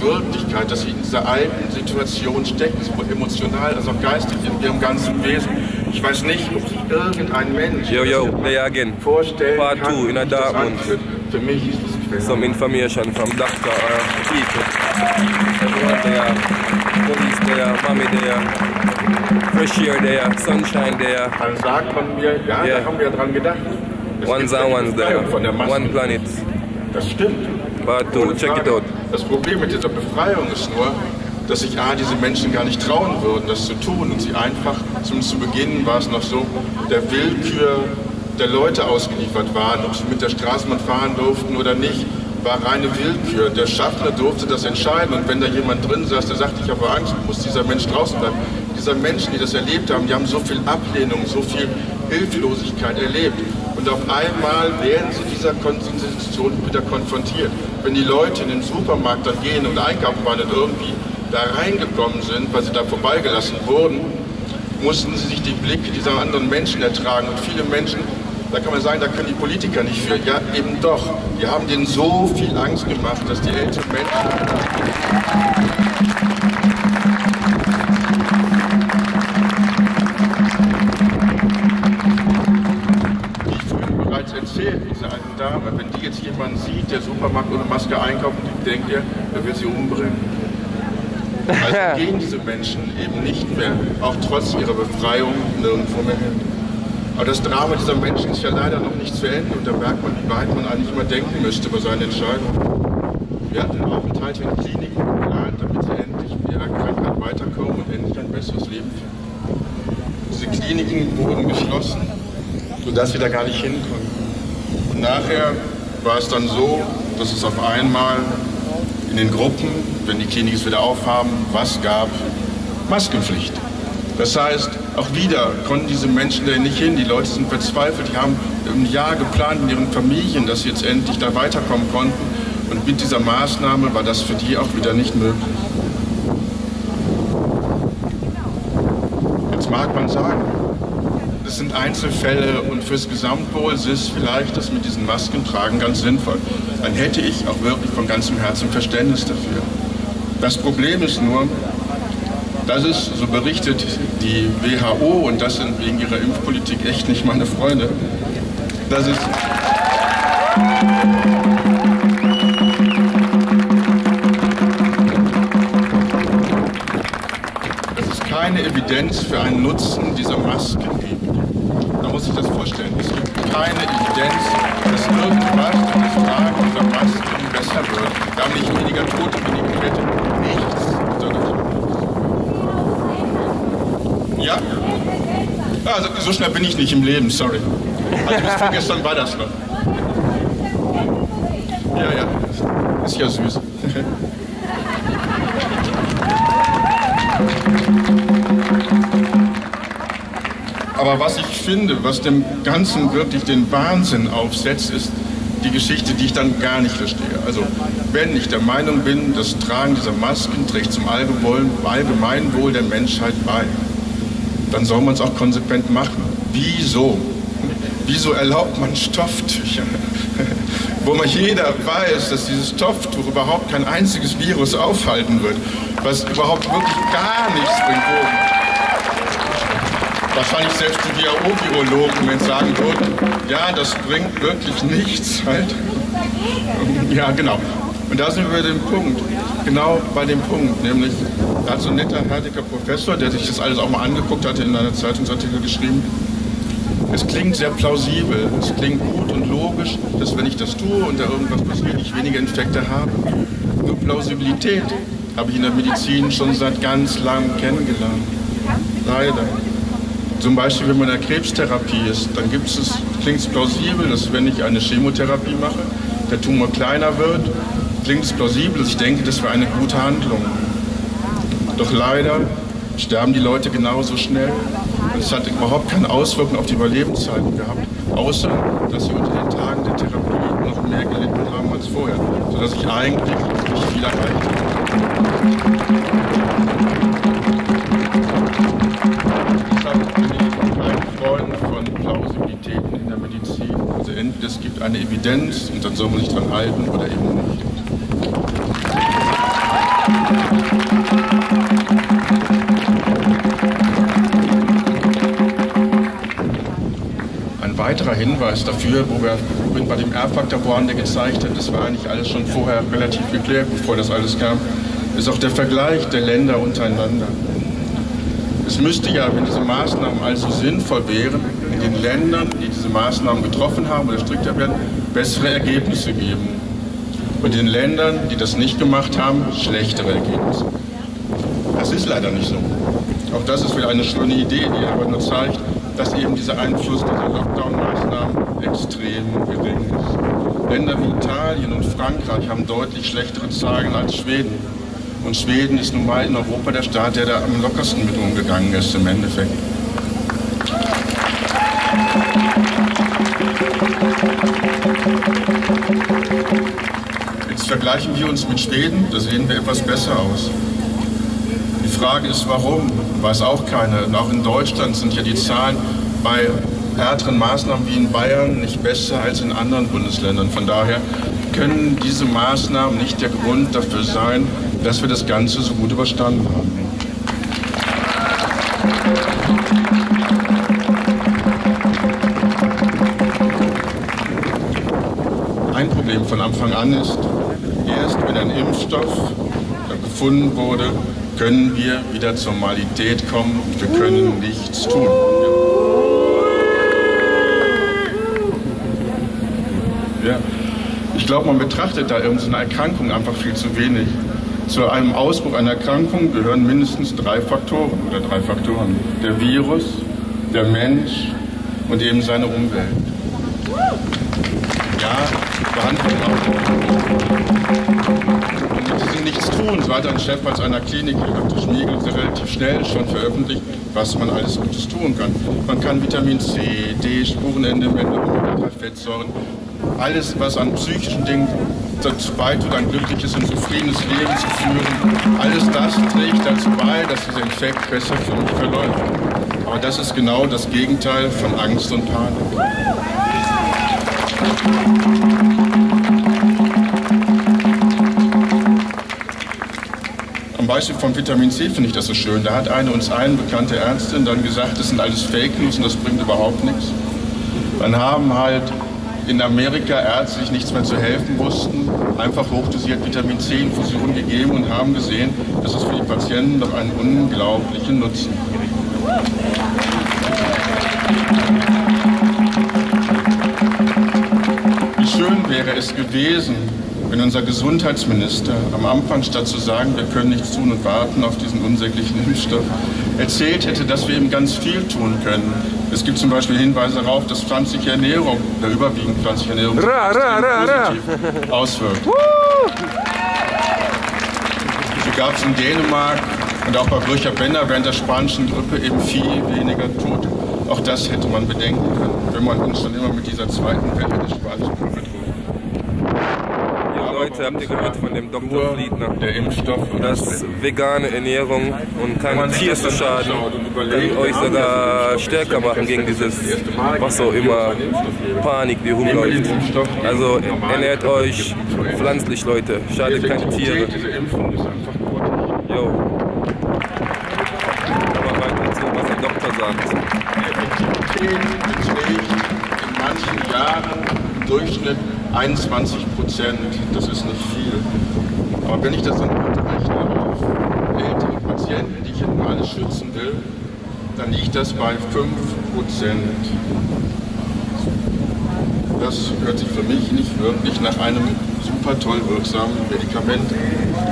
Wirklichkeit, dass sie in dieser alten Situation stecken, sowohl emotional als auch geistig in ihrem ganzen Wesen. Ich weiß nicht, ob sich irgendein Mensch vorstellen Part kann, 2 in a dark month. Für mich ist es schwer. Some information from doctor or people. Everyone there, police there, mommy there, fresh air there, sunshine there. Dann sagt man mir, ja, da haben wir dran gedacht. Ones and ones there, one planet. Das stimmt. Part 2, check it out. Das Problem mit dieser Befreiung ist nur, dass sich diese Menschen gar nicht trauen würden, das zu tun und sie einfach, zumindest zu Beginn war es noch so, der Willkür der Leute ausgeliefert waren, ob sie mit der Straßenbahn fahren durften oder nicht, war reine Willkür. Der Schaffner durfte das entscheiden und wenn da jemand drin saß, der sagte, ich habe Angst, muss dieser Mensch draußen bleiben. Diese Menschen, die das erlebt haben, die haben so viel Ablehnung, so viel Hilflosigkeit erlebt. Und auf einmal werden sie dieser Situation wieder konfrontiert. Wenn die Leute in den Supermarkt dann gehen und einkaufen waren und irgendwie da reingekommen sind, weil sie da vorbeigelassen wurden, mussten sie sich die Blicke dieser anderen Menschen ertragen. Und viele Menschen, da kann man sagen, da können die Politiker nicht für. Ja, eben doch. Die haben denen so viel Angst gemacht, dass die älteren Menschen... erzählt, diese alten Dame, wenn die jetzt jemanden sieht, der Supermarkt ohne Maske einkauft, die denkt ja, er will sie umbringen. Also gehen diese Menschen eben nicht mehr, auch trotz ihrer Befreiung, nirgendwo mehr hin. Aber das Drama dieser Menschen ist ja leider noch nicht zu Ende und da merkt man, wie weit man eigentlich immer denken müsste über seine Entscheidung. Wir hatten den Aufenthalt in Kliniken geplant, damit sie endlich mit ihrer Krankheit weiterkommen und endlich ein besseres Leben finden. Diese Kliniken wurden geschlossen, sodass sie da gar nicht hin konnten. Und nachher war es dann so, dass es auf einmal in den Gruppen, wenn die Kliniken es wieder aufhaben, was gab? Maskenpflicht. Das heißt, auch wieder konnten diese Menschen da nicht hin. Die Leute sind verzweifelt. Die haben ein Jahr geplant in ihren Familien, dass sie jetzt endlich da weiterkommen konnten. Und mit dieser Maßnahme war das für die auch wieder nicht möglich. Jetzt mag man sagen, das sind Einzelfälle und fürs Gesamtwohl ist vielleicht das mit diesen Maskentragen ganz sinnvoll. Dann hätte ich auch wirklich von ganzem Herzen Verständnis dafür. Das Problem ist nur, das ist, so berichtet die WHO, und das sind wegen ihrer Impfpolitik echt nicht meine Freunde, das ist keine Evidenz für einen Nutzen dieser Masken gibt. Da muss ich das vorstellen. Es gibt keine Evidenz, dass irgendwas durch das Tragen dieser Masken besser wird. Wir haben nicht weniger Tote, weniger Fette. Nichts. Ja? Also so schnell bin ich nicht im Leben, sorry. Also bis vorgestern war das noch. Ja, ja. Ist ja süß. Aber was ich finde, was dem Ganzen wirklich den Wahnsinn aufsetzt, ist die Geschichte, die ich dann gar nicht verstehe. Also, wenn ich der Meinung bin, das Tragen dieser Masken trägt zum Allgemeinwohl der Menschheit bei, dann soll man es auch konsequent machen. Wieso? Wieso erlaubt man Stofftücher? Wo man jeder weiß, dass dieses Stofftuch überhaupt kein einziges Virus aufhalten wird, was überhaupt wirklich gar nichts bringt. Wahrscheinlich selbst die WHO-Virologen, wenn sie sagen würden, ja, das bringt wirklich nichts halt. Ja, genau. Und da sind wir bei dem Punkt, genau bei dem Punkt, nämlich, da hat so ein netter, herrlicher Professor, der sich das alles auch mal angeguckt hatte, in einer Zeitungsartikel geschrieben, es klingt sehr plausibel, es klingt gut und logisch, dass wenn ich das tue und da irgendwas passiert, ich weniger Infekte habe. Nur Plausibilität habe ich in der Medizin schon seit ganz langem kennengelernt. Leider. Zum Beispiel, wenn man in der Krebstherapie ist, dann klingt es plausibel, dass wenn ich eine Chemotherapie mache, der Tumor kleiner wird, klingt es plausibel, dass ich denke, das wäre eine gute Handlung. Doch leider sterben die Leute genauso schnell und es hat überhaupt keine Auswirkungen auf die Überlebenszeiten gehabt, außer dass sie unter den Tagen der Therapie noch mehr gelitten haben als vorher, sodass ich eigentlich nicht viel erreicht habe. Von Plausibilitäten in der Medizin. Also entweder es gibt eine Evidenz und dann soll man sich dran halten oder eben nicht. Hinweis dafür, wo wir bei dem R-Faktor waren, der gezeigt hat, das war eigentlich alles schon vorher relativ geklärt, bevor das alles kam, ist auch der Vergleich der Länder untereinander. Es müsste ja, wenn diese Maßnahmen also sinnvoll wären, in den Ländern, die diese Maßnahmen getroffen haben oder strikter werden, bessere Ergebnisse geben. Und in den Ländern, die das nicht gemacht haben, schlechtere Ergebnisse. Das ist leider nicht so. Auch das ist wieder eine schöne Idee, die aber nur zeigt, dass eben dieser Einfluss dieser Lockdown-Maßnahmen extrem gering ist. Länder wie Italien und Frankreich haben deutlich schlechtere Zahlen als Schweden. Und Schweden ist nun mal in Europa der Staat, der da am lockersten mit umgegangen ist im Endeffekt. Jetzt vergleichen wir uns mit Schweden, da sehen wir etwas besser aus. Die Frage ist, warum? Weiß auch keiner. Und auch in Deutschland sind ja die Zahlen bei härteren Maßnahmen wie in Bayern nicht besser als in anderen Bundesländern. Von daher können diese Maßnahmen nicht der Grund dafür sein, dass wir das Ganze so gut überstanden haben. Ein Problem von Anfang an ist, erst wenn ein Impfstoff gefunden wurde, können wir wieder zur Normalität kommen und wir können nichts tun. Ja. Ich glaube, man betrachtet da irgendeine Erkrankung einfach viel zu wenig. Zu einem Ausbruch einer Erkrankung gehören mindestens 3 Faktoren oder 3 Faktoren. Der Virus, der Mensch und eben seine Umwelt. Ja, Behandlung auch. Und wenn sie nichts tun, so hat ein Chefarzt einer Klinik, Dr. Schmiegel, relativ schnell schon veröffentlicht, was man alles Gutes tun kann. Man kann Vitamin C, D, Spurenelemente, Omega-3-Fettsäuren, alles, was an psychischen Dingen dazu beiträgt, ein glückliches und zufriedenes Leben zu führen, alles das trägt dazu bei, dass dieser Infekt besser für mich verläuft. Aber das ist genau das Gegenteil von Angst und Panik. Am Beispiel von Vitamin C finde ich das so schön. Da hat eine uns allen bekannte Ärztin dann gesagt, das sind alles Fake News und das bringt überhaupt nichts. Dann haben halt in Amerika Ärzte, die sich nichts mehr zu helfen wussten, einfach hochdosiert Vitamin C-Infusionen gegeben und haben gesehen, dass es für die Patienten doch einen unglaublichen Nutzen hat. Wie schön wäre es gewesen, wenn unser Gesundheitsminister am Anfang, statt zu sagen, wir können nichts tun und warten auf diesen unsäglichen Impfstoff, erzählt hätte, dass wir eben ganz viel tun können. Es gibt zum Beispiel Hinweise darauf, dass pflanzliche Ernährung, der überwiegend pflanzliche Ernährung, positiv auswirkt. So gab es in Dänemark und auch bei Blücher-Benner während der spanischen Grippe eben viel weniger Tote. Auch das hätte man bedenken können, wenn man uns schon immer mit dieser zweiten Welle des spanischen Grippe droht. Leute, habt ihr gehört von dem Dr. Fliedner, der Impfstoff, dass vegane Ernährung und kein Tier zu schaden kann euch sogar stärker machen gegen dieses, was so immer Panik, die rumläuft. Also ernährt euch pflanzlich, Leute, schadet keine Tiere. Jo. Aber weiter zu, was der Doktor sagt. Die Effektivität beträgt in manchen Jahren im Durchschnitt 21%, das ist nicht viel. Aber wenn ich das dann runterrechne auf ältere Patienten, die ich nun alles schützen will, dann liegt das bei 5%. Das hört sich für mich nicht wirklich nach einem super toll wirksamen Medikament an.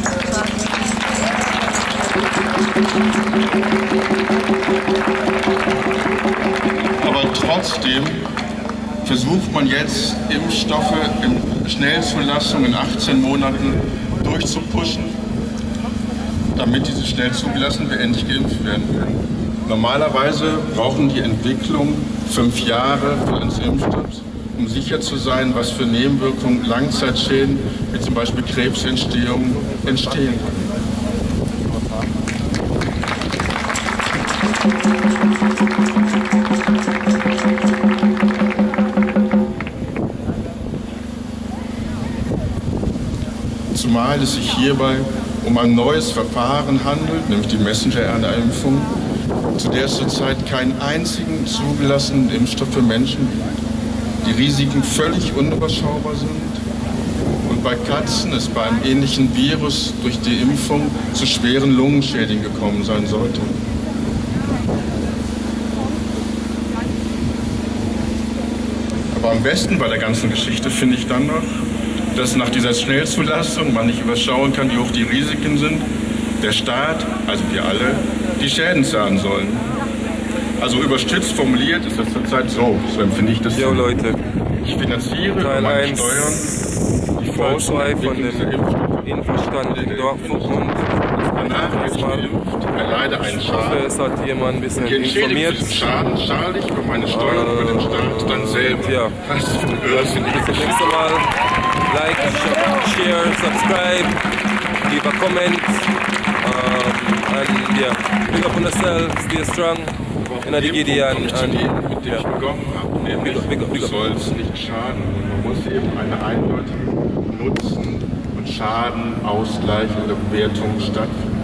Aber trotzdem versucht man jetzt, Impfstoffe in Schnellzulassung in 18 Monaten durchzupushen, damit diese schnell zugelassen werden, endlich geimpft werden können. Normalerweise brauchen die Entwicklung 5 Jahre für eines Impfstoffs, um sicher zu sein, was für Nebenwirkungen, Langzeitschäden, wie zum Beispiel Krebsentstehung, entstehen können. Zumal es sich hierbei um ein neues Verfahren handelt, nämlich die Messenger-RNA-Impfung, zu der es zurzeit keinen einzigen zugelassenen Impfstoff für Menschen gibt. die Risiken völlig unüberschaubar sind und bei Katzen es bei einem ähnlichen Virus durch die Impfung zu schweren Lungenschäden gekommen sein sollte. Aber am besten bei der ganzen Geschichte finde ich dann noch, dass nach dieser Schnellzulassung man nicht überschauen kann, wie hoch die Risiken sind, der Staat, also wir alle, die Schäden zahlen sollen. Also überspitzt formuliert ist das zurzeit so empfinde ich das. Jo Leute, ich finanziere über meine Steuern die Teil 2 von dem Infostand im Dorfverbund. Danach ist die Luft leider ein Ich hoffe, es hat jemand ein bisschen informiert. Schaden zahle ich über meine Steuern über den Staat dann selber. Ja. Das ist ein Irrsinn. Bis zum nächsten Mal. Like, share, subscribe, leave a comment. And yeah, big up on yourself, stay strong. In der Gideon. Mit der ich begonnen habe, nämlich soll es nicht schaden. Man muss eben eine eindeutige Nutzen- und Schadenausgleich oder Bewertung stattfinden.